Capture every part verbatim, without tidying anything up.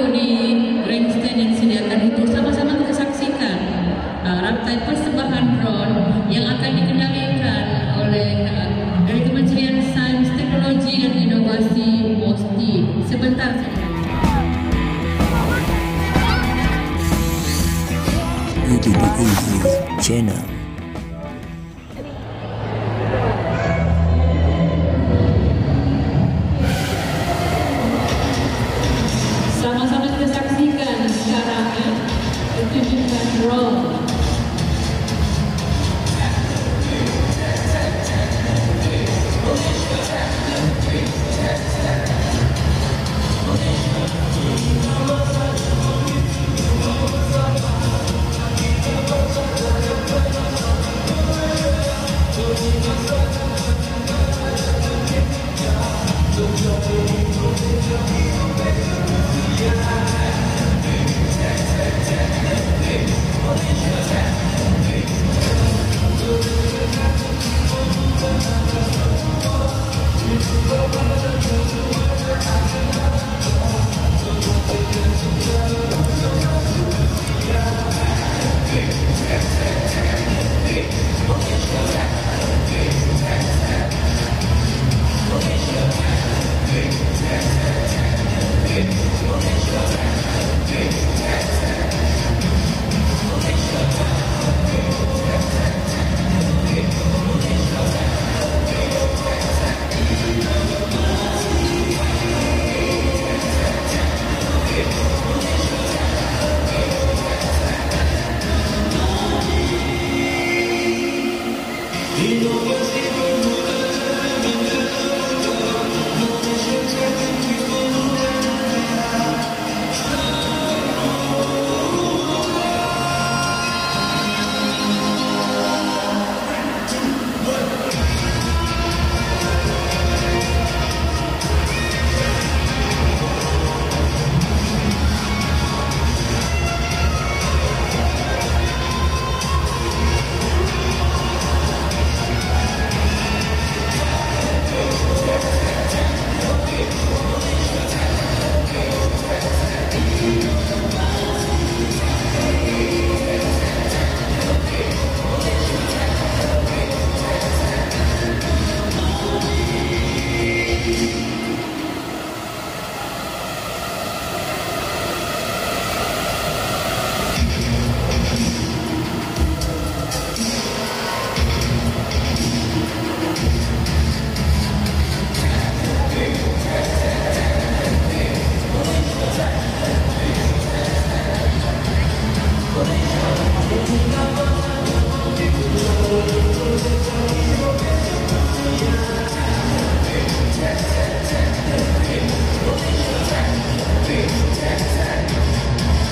dulu di grandstand yang disediakan itu sama-sama kita saksikan uh, rantai persembahan drone yang akan dikendalikan oleh uh, dari Kementerian Sains, Teknologi dan Inovasi MOSTI. Sebentar saja. U D B E Channel. Sama-sama kita saksikan sekarang ya, pertunjukan drone.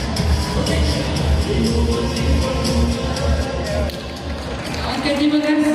Oke, terima kasih.